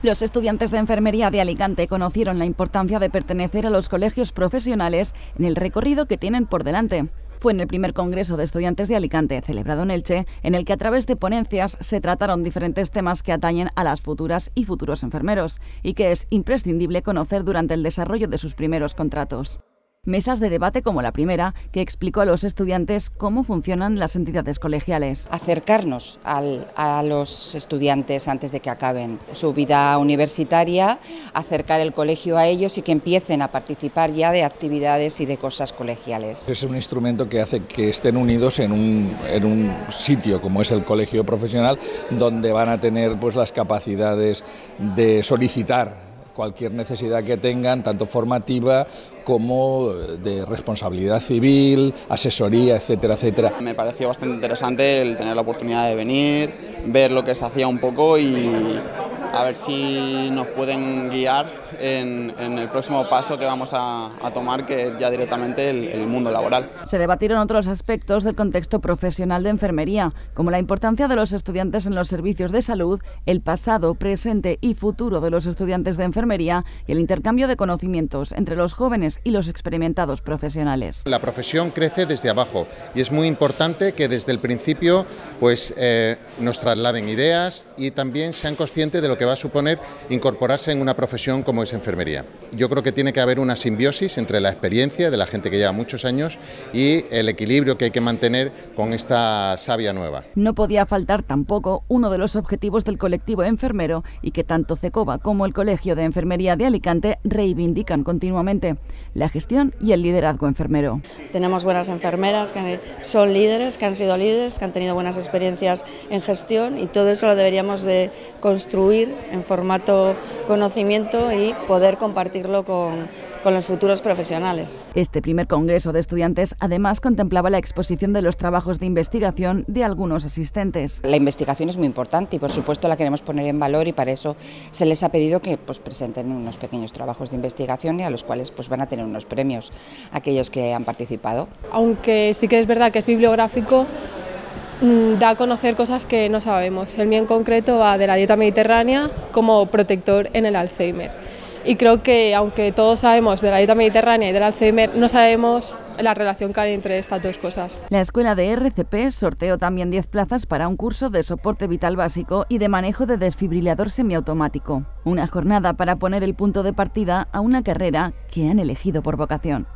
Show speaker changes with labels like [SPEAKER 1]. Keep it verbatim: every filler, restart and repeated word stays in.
[SPEAKER 1] Los estudiantes de enfermería de Alicante conocieron la importancia de pertenecer a los colegios profesionales en el recorrido que tienen por delante. Fue en el primer Congreso de Estudiantes de Alicante, celebrado en Elche, en el que a través de ponencias se trataron diferentes temas que atañen a las futuras y futuros enfermeros y que es imprescindible conocer durante el desarrollo de sus primeros contratos. Mesas de debate como la primera, que explicó a los estudiantes cómo funcionan las entidades colegiales.
[SPEAKER 2] Acercarnos al, a los estudiantes antes de que acaben su vida universitaria, acercar el colegio a ellos y que empiecen a participar ya de actividades y de cosas colegiales.
[SPEAKER 3] Es un instrumento que hace que estén unidos en un, en un sitio como es el colegio profesional, donde van a tener pues, las capacidades de solicitar cualquier necesidad que tengan, tanto formativa como de responsabilidad civil, asesoría, etcétera, etcétera.
[SPEAKER 4] Me pareció bastante interesante el tener la oportunidad de venir, ver lo que se hacía un poco y a ver si nos pueden guiar en, en el próximo paso que vamos a, a tomar, que es ya directamente el, el mundo laboral.
[SPEAKER 1] Se debatieron otros aspectos del contexto profesional de enfermería, como la importancia de los estudiantes en los servicios de salud, el pasado, presente y futuro de los estudiantes de enfermería y el intercambio de conocimientos entre los jóvenes y los experimentados profesionales.
[SPEAKER 5] La profesión crece desde abajo y es muy importante que desde el principio pues, eh, nos trasladen ideas y también sean conscientes de lo que va a suponer incorporarse en una profesión como es enfermería. Yo creo que tiene que haber una simbiosis entre la experiencia de la gente que lleva muchos años y el equilibrio que hay que mantener con esta savia nueva.
[SPEAKER 1] No podía faltar tampoco uno de los objetivos del colectivo enfermero y que tanto CECOBA como el Colegio de Enfermería de Alicante reivindican continuamente: la gestión y el liderazgo enfermero.
[SPEAKER 6] Tenemos buenas enfermeras que son líderes, que han sido líderes, que han tenido buenas experiencias en gestión y todo eso lo deberíamos de construir en formato conocimiento y poder compartirlo con, con los futuros profesionales.
[SPEAKER 1] Este primer Congreso de Estudiantes además contemplaba la exposición de los trabajos de investigación de algunos asistentes.
[SPEAKER 2] La investigación es muy importante y por supuesto la queremos poner en valor y para eso se les ha pedido que pues, presenten unos pequeños trabajos de investigación y a los cuales pues, van a tener unos premios aquellos que han participado.
[SPEAKER 7] Aunque sí que es verdad que es bibliográfico, da a conocer cosas que no sabemos. El mío en concreto va de la dieta mediterránea como protector en el Alzheimer. Y creo que aunque todos sabemos de la dieta mediterránea y del Alzheimer, no sabemos la relación que hay entre estas dos cosas.
[SPEAKER 1] La Escuela de R C P sorteó también diez plazas para un curso de soporte vital básico y de manejo de desfibrilador semiautomático. Una jornada para poner el punto de partida a una carrera que han elegido por vocación.